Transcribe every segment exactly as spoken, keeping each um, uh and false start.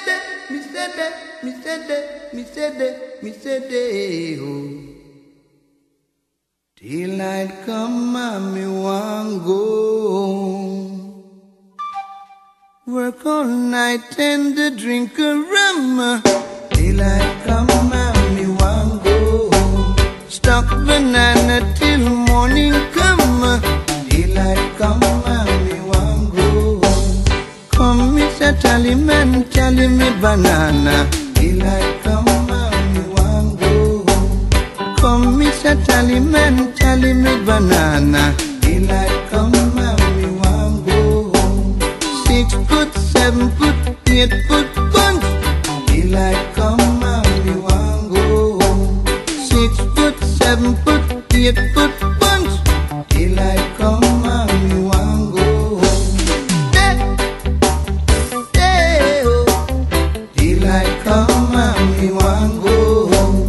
de, me say de, me say de, me say de, me say de, oh. Daylight come and me want go home. Work all night and drink a rum. Daylight come and me want go home. Stock banana till morning come. Daylight come and me want go home. Come Mister Tallyman, tally me banana. Daylight come and me want go home. Come Mister Tallyman, tally me banana. Daylight come and me want go home. Six foot, seven foot, eight foot punch. Daylight come and me want go home. Six foot, seven foot, eight foot punch. Daylight come and me want go home. Day, day, oh. Daylight come and me want go home.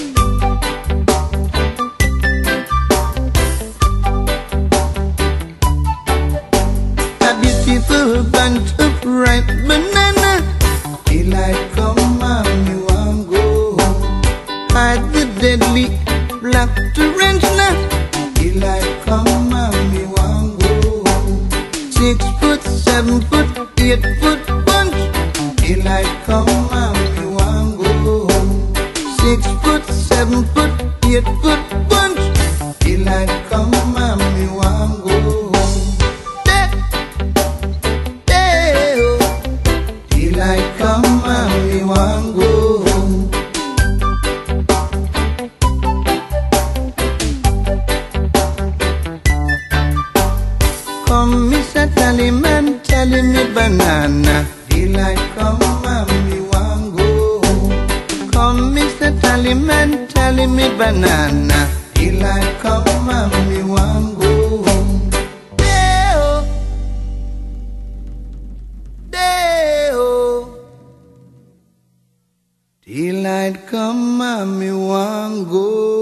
A beautiful bunch of ripe banana. Daylight come and me want go home. Hide the deadly black tarantula. Daylight come and me want go home. Six foot, seven foot, eight foot punch. Daylight come and me want go home. Six foot, seven foot, eight foot punch. Daylight come and me want go home. Day, day, oh. Daylight come and me want go home. Come Mister Tallyman, tally me banana. Daylight come and me want go home. Come Mister Tallyman, tally me banana. Daylight come and me want go home. Day oh, day oh. Daylight come and me want go